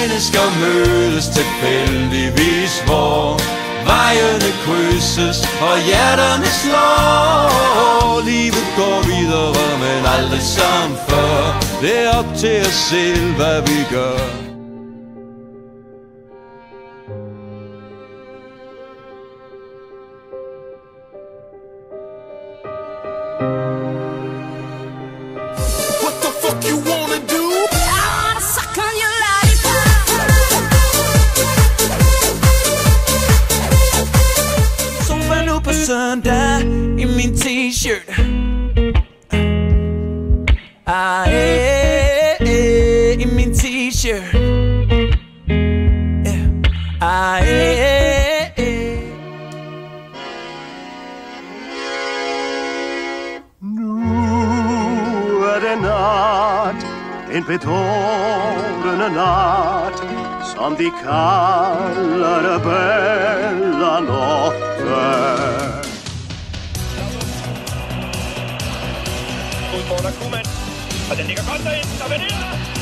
mennesker mødes tilfældigvis, hvor vejene krydses og hjerterne slår. Livet går videre, men aldrig som før. Det er op til os selv, hvad vi gør. What the fuck you wanna do? I wanna suck on your lollipop. Sofa nu på søndag i min t-shirt. I min t-shirt. Nu er det nat, en bedårende nat, som de kalder det Bella Notte. Udfordrer Koeman, og den ligger godt derind, der vil